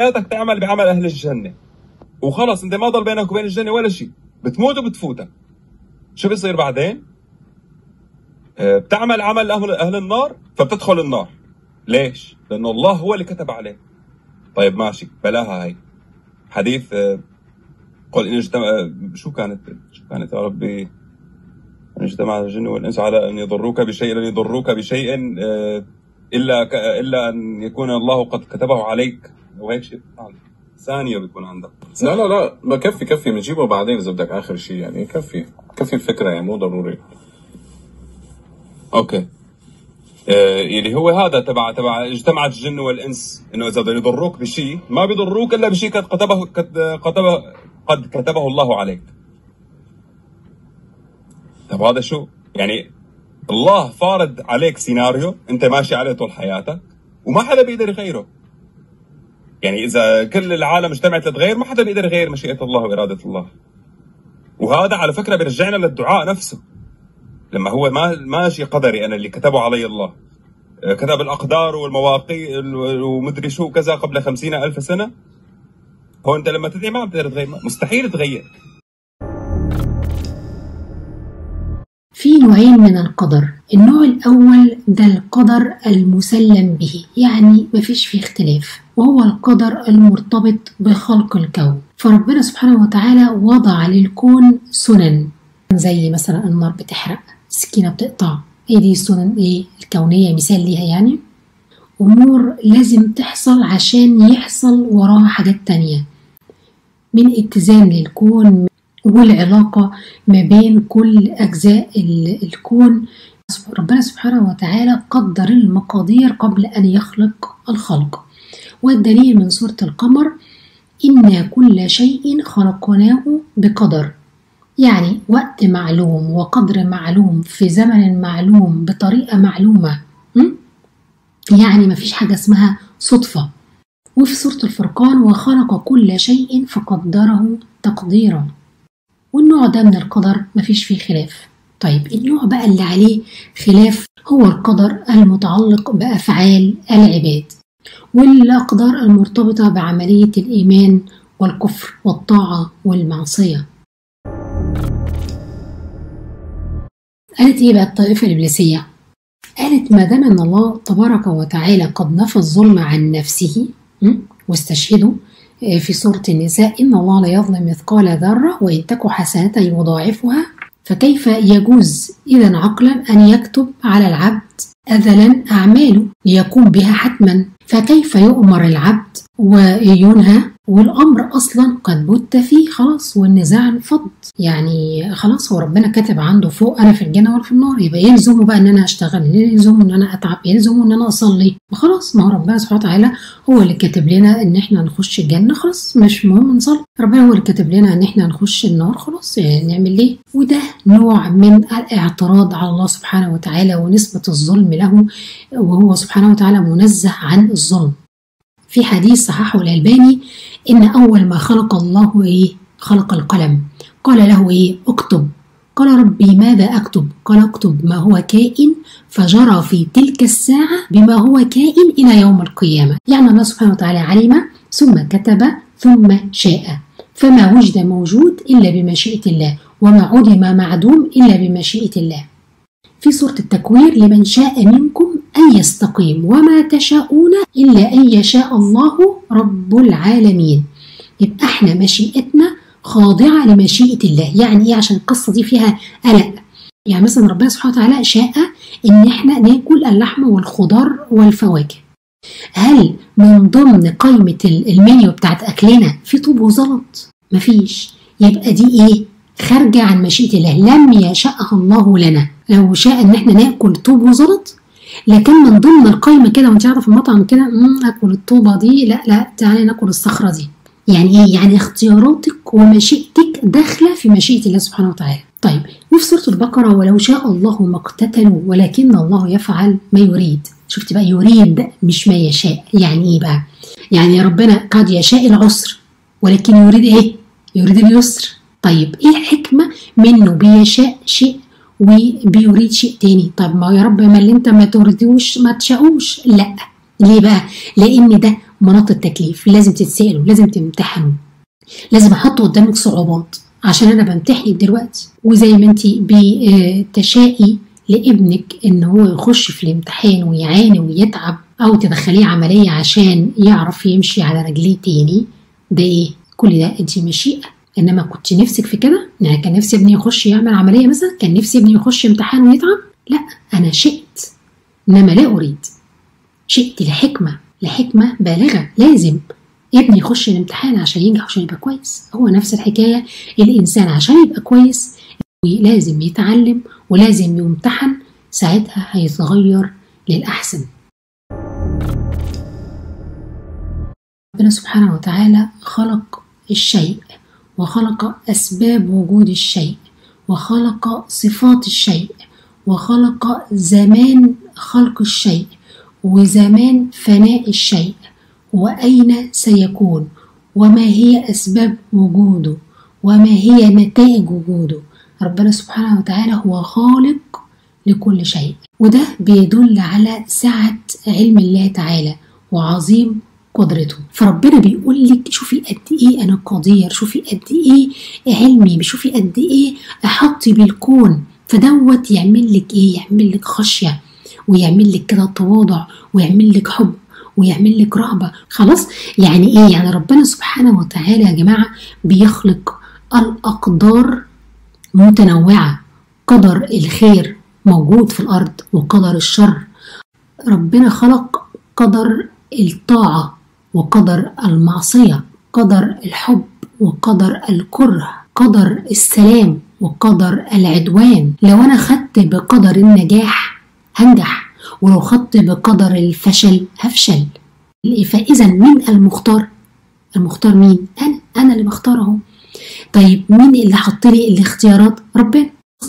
حياتك تعمل بعمل اهل الجنه وخلص، انت ما ضل بينك وبين الجنه ولا شيء، بتموت وبتفوتك. شو بيصير بعدين؟ بتعمل عمل اهل النار فبتدخل النار. ليش؟ لانه الله هو اللي كتب عليك. طيب ماشي، بلاها هاي حديث قل ان اجتمع، شو كانت يا ربي؟ ان اجتمع الجن والانس على ان يضروك بشيء لن يضروك بشيء الا ان يكون الله قد كتبه عليك، وهيك شيء ثانيه بتكون عندك. لا ما كفي بنجيبه بعدين اذا بدك اخر شيء، يعني كفي الفكره، يعني مو ضروري. اوكي. اللي هو هذا تبع اجتمعت الجن والانس، انه اذا بدهم يضروك بشيء ما بيضروك الا بشيء قد كتبه الله عليك. طب هذا شو؟ يعني الله فارض عليك سيناريو انت ماشي عليه طول حياتك وما حدا بيقدر يغيره. يعني اذا كل العالم اجتمعت لتغير ما حدا بيقدر يغير مشيئة الله وإرادة الله. وهذا على فكرة بيرجعنا للدعاء نفسه، لما هو ماشي قدري انا اللي كتبه علي الله، كتب الأقدار والمواقيت ومدري شو كذا قبل 50,000 سنة. هو أنت لما تدعي ما بتقدر تغير، مستحيل تغير. في نوعين من القدر. النوع الأول ده القدر المسلم به، يعني مفيش فيه اختلاف، وهو القدر المرتبط بخلق الكون. فربنا سبحانه وتعالى وضع للكون سنن، زي مثلا النار بتحرق، السكينة بتقطع، هي دي السنن الكونية مثال ليها يعني. أمور لازم تحصل عشان يحصل وراها حاجات تانية من اتزان للكون والعلاقة ما بين كل أجزاء الكون. ربنا سبحانه وتعالى قدر المقادير قبل أن يخلق الخلق، والدليل من سورة القمر: إنا كل شيء خلقناه بقدر، يعني وقت معلوم وقدر معلوم في زمن معلوم بطريقة معلومة. يعني مفيش حاجة اسمها صدفة. وفي سورة الفرقان: وخلق كل شيء فقدره تقديرا. والنوع ده من القدر مفيش فيه خلاف. طيب النوع بقى اللي عليه خلاف هو القدر المتعلق بأفعال العباد، والأقدار المرتبطة بعملية الإيمان والكفر والطاعة والمعصية. قالت ايه بقى الطائفة الإبليسية؟ قالت ما دام ان الله تبارك وتعالى قد نفى الظلم عن نفسه، واستشهدوا في سورة النساء: إن الله لا يظلم مثقال ذرة وإن تك حسنة يضاعفها، فكيف يجوز إذا عقلا أن يكتب على العبد أذلا أعماله ليقوم بها حتما؟ فكيف يؤمر العبد وينهى والأمر أصلا قد بت فيه خلاص والنزاع انفض؟ يعني خلاص هو ربنا كاتب عنده فوق أنا في الجنة ولا في النار، يبقى يلزمه بقى أن أنا أشتغل، يلزمه أن أنا أتعب، يلزمه أن أنا أصلي. خلاص ما هو ربنا سبحانه وتعالى هو اللي كاتب لنا أن احنا نخش الجنة، خلاص مش مهم نصلي. ربنا هو اللي كاتب لنا أن احنا نخش النار، خلاص يعني نعمل ليه؟ وده نوع من الاعتراض على الله سبحانه وتعالى ونسبة الظلم له، وهو سبحانه وتعالى منزه عن الظلم. في حديث صححه الألباني: إن أول ما خلق الله خلق القلم، قال له اكتب، قال ربي ماذا أكتب؟ قال اكتب ما هو كائن، فجرى في تلك الساعة بما هو كائن إلى يوم القيامة. يعني الله سبحانه وتعالى علم ثم كتب ثم شاء، فما وجد موجود إلا بمشيئة الله، وما عدم معدوم إلا بمشيئة الله. في سورة التكوير: لمن شاء منكم أن يستقيم وما تشاءون إلا أن يشاء الله رب العالمين. يبقى احنا مشيئتنا خاضعة لمشيئة الله. يعني ايه؟ عشان القصة دي فيها قلق. يعني مثلا ربنا سبحانه وتعالى شاء ان احنا ناكل اللحم والخضار والفواكه، هل من ضمن قائمة المنيو بتاعت أكلنا في طوب وزلط؟ مفيش. يبقى دي خارجة عن مشيئة الله، لم يشاءها الله لنا. لو شاء ان احنا ناكل طوب وزلط لكن من ضمن القائمة كده وانت قاعدة في المطعم كده اكل الطوبة دي، لا تعالي ناكل الصخرة دي. يعني ايه؟ يعني اختياراتك ومشيئتك داخلة في مشيئة الله سبحانه وتعالى. طيب وفي سورة البقرة: ولو شاء الله ما اقتتلوا ولكن الله يفعل ما يريد. شفت بقى؟ يريد مش ما يشاء. يعني ايه بقى؟ يعني ربنا قد يشاء العسر ولكن يريد يريد اليسر. طيب ايه الحكمة منه بيشاء شيء وبيريد شيء تاني؟ طب ما يا رب ما اللي انت ما تريدوش ما تشاءوش. لا، ليه بقى؟ لان ده مناط التكليف، لازم تتسألوا، لازم تمتحنوا، لازم احط قدامك صعوبات عشان انا بمتحنك دلوقتي. وزي ما انت بتشائي لابنك ان هو يخش في الامتحان ويعاني ويتعب، او تدخليه عملية عشان يعرف يمشي على رجليه تاني، ده ايه؟ كل ده انت مشيئة. انما كنت نفسك في كده؟ يعني كان نفسي ابني يخش يعمل عملية مثلا؟ كان نفسي ابني يخش امتحان ويتعب؟ لا، انا شئت، انما لا اريد. شئت لحكمة بالغة، لازم ابني يخش الامتحان عشان ينجح، عشان يبقى كويس. هو نفس الحكاية، الإنسان عشان يبقى كويس لازم يتعلم ولازم يمتحن، ساعتها هيتغير للأحسن. ربنا سبحانه وتعالى خلق الشيء، وخلق أسباب وجود الشيء، وخلق صفات الشيء، وخلق زمان خلق الشيء، وزمان فناء الشيء، وأين سيكون، وما هي أسباب وجوده، وما هي نتائج وجوده. ربنا سبحانه وتعالى هو خالق لكل شيء، وده بيدل على سعة علم الله تعالى وعظيم قدرته. فربنا بيقول لك شوفي قد ايه انا قدير، شوفي قد ايه علمي، شوفي قد ايه احطي بالكون. فدوت يعمل لك ايه؟ يعمل لك خشية، ويعمل لك كده تواضع، ويعمل لك حب، ويعمل لك رهبة. خلاص، يعني ايه؟ يعني ربنا سبحانه وتعالى يا جماعة بيخلق الأقدار متنوعة. قدر الخير موجود في الأرض، وقدر الشر. ربنا خلق قدر الطاعة وقدر المعصية، قدر الحب وقدر الكره، قدر السلام وقدر العدوان. لو أنا خدت بقدر النجاح هنجح، ولو خدت بقدر الفشل هفشل. فإذا مين المختار؟ المختار مين؟ أنا اللي بختاره. طيب مين اللي حط لي الاختيارات؟ ربنا.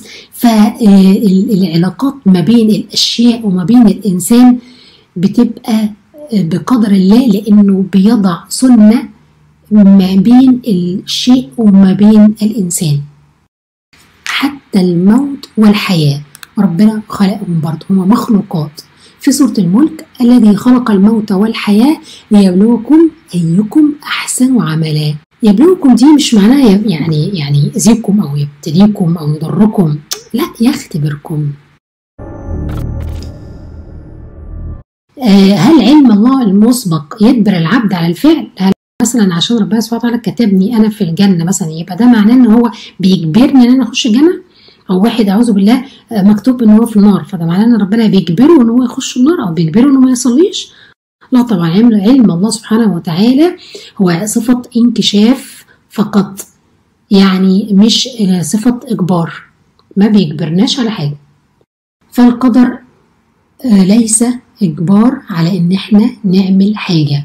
فالعلاقات ما بين الأشياء وما بين الإنسان بتبقى بقدر الله، لأنه بيضع سنة ما بين الشيء وما بين الإنسان. حتى الموت والحياة ربنا خلقهم برضه، هما مخلوقات. في سورة الملك: الذي خلق الموت والحياة ليبلوكم أيكم أحسن عملا. يبلوكم دي مش معناها يعني يأذيكم أو يبتليكم أو يضركم، لا، يختبركم. هل علم الله المسبق يجبر العبد على الفعل؟ هل مثلا عشان ربنا سبحانه وتعالى كتبني أنا في الجنة مثلا يبقى ده معناه إن هو بيجبرني إن أنا أخش الجنة؟ أو واحد أعوذ بالله مكتوب إن هو في النار، فده معناه إن ربنا بيجبره إن هو يخش النار أو بيجبره إنه ما يصليش؟ لا طبعا، علم الله سبحانه وتعالى هو صفة انكشاف فقط، يعني مش صفة إجبار، ما بيجبرناش على حاجة. فالقدر ليس إجبار على إن إحنا نعمل حاجة.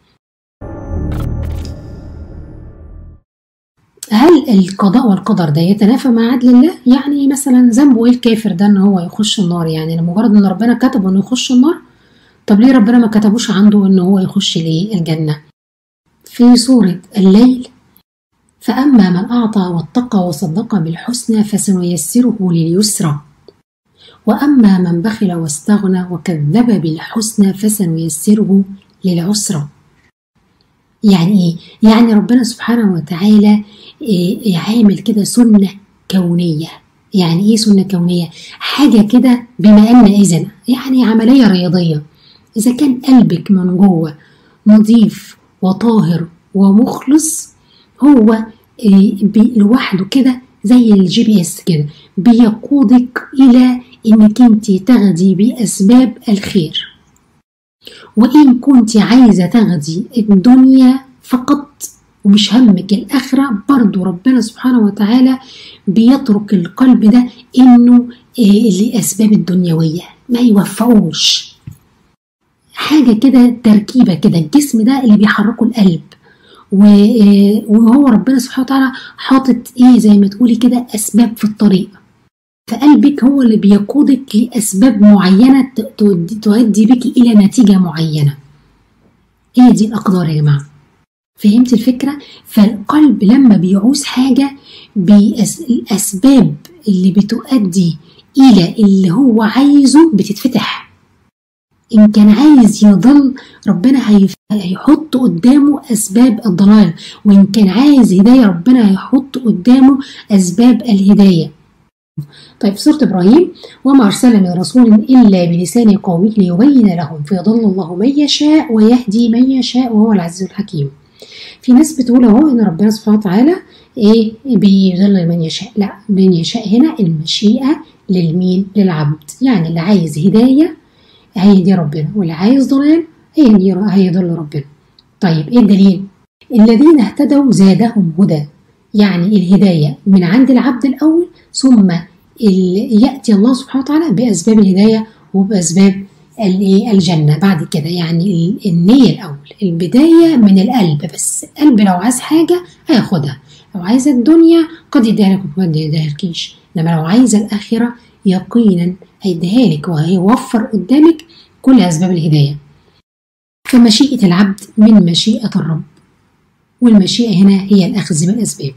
هل القضاء والقدر ده يتنافى مع عدل الله؟ يعني مثلا ذنبه ايه الكافر ده ان هو يخش النار؟ يعني لمجرد ان ربنا كتبه انه يخش النار، طب ليه ربنا ما كتبوش عنده ان هو يخش ليه الجنة؟ في سورة الليل: فأما من أعطى واتقى وصدق بالحسنى فسنيسره لليسرى، وأما من بخل واستغنى وكذب بالحسنى فسنيسره للعسرى. يعني ايه؟ يعني ربنا سبحانه وتعالى عامل كده سنة كونية. يعني ايه سنة كونية؟ حاجة كده بما أن إذن، يعني عملية رياضية. إذا كان قلبك من جوه نظيف وطاهر ومخلص، هو لوحده كده زي الGPS كده بيقودك إلى إنك انت تاخدي بأسباب الخير. وإن كنت عايزة تاخدي الدنيا فقط ومش همك الآخرة، برضو ربنا سبحانه وتعالى بيترك القلب ده إنه لأسباب الدنيوية ما يوفقوش. حاجة كده تركيبة كده، الجسم ده اللي بيحركه القلب، وهو ربنا سبحانه وتعالى حاطط ايه زي ما تقولي كده أسباب في الطريق، فقلبك هو اللي بيقودك لأسباب معينة تؤدي بك إلى نتيجة معينة. هي دي الأقدار يا جماعة، فهمت الفكرة؟ فالقلب لما بيعوز حاجة الأسباب اللي بتؤدي إلى اللي هو عايزه بتتفتح. إن كان عايز يضل ربنا هيحط قدامه أسباب الضلال، وإن كان عايز هداية ربنا هيحط قدامه أسباب الهداية. طيب في سورة إبراهيم: وما أرسلنا من رسول إلا بلسان قومه ليبين لهم فيضل الله من يشاء ويهدي من يشاء وهو العزيز الحكيم. في ناس بتقول اهو ان ربنا سبحانه وتعالى بيضل من يشاء. لا، من يشاء هنا المشيئة للمين؟ للعبد. يعني اللي عايز هداية هيهدي ربنا، واللي عايز ضلال هيضل ربنا. طيب ايه الدليل؟ الذين اهتدوا زادهم هدى، يعني الهداية من عند العبد الأول، ثم يأتي الله سبحانه وتعالى بأسباب الهداية وبأسباب الجنة بعد كده. يعني النية الأول، البداية من القلب، بس القلب لو عايز حاجة هياخدها، لو عايز الدنيا قد يديها لك وقد يديها لكيش، إنما لو عايز الآخرة يقينا هيديها لك وهيوفر قدامك كل أسباب الهداية. فمشيئة العبد من مشيئة الرب، والمشيئة هنا هي الأخذ بالأسباب.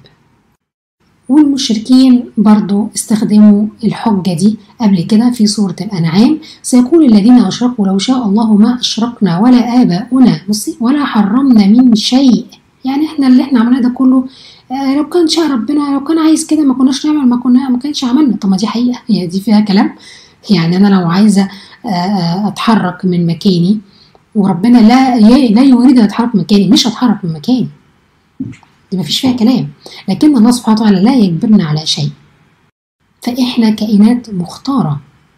والمشركين برضو استخدموا الحجة دي قبل كده في سورة الأنعام: سيقول الذين أشركوا لو شاء الله ما أشركنا ولا آباؤنا ولا حرمنا من شيء. يعني احنا اللي احنا عملناه ده كله لو كان شاء ربنا، لو كان عايز كده ما كناش نعمل، ما كانش عملنا. طب ما دي حقيقة، هي دي فيها كلام؟ يعني أنا لو عايزة أتحرك من مكاني وربنا لا يريد أن أتحرك من مكاني، مش هتحرك من مكاني، دي مفيش فيها كلام. لكن الله سبحانه وتعالى لا يجبرنا على شيء، فإحنا كائنات مختارة،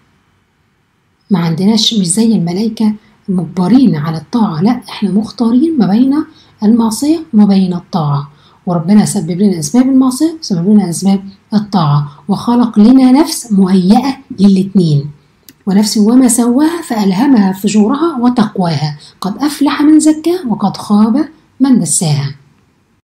ما عندناش مش زي الملائكة مجبرين على الطاعة، لا احنا مختارين ما بين المعصية وما بين الطاعة. وربنا سبب لنا أسباب المعصية وسبب لنا أسباب الطاعة، وخلق لنا نفس مهيئة للاتنين. ونفس وما سواها فألهمها فجورها وتقواها، قد أفلح من زكاها وقد خاب من دساها.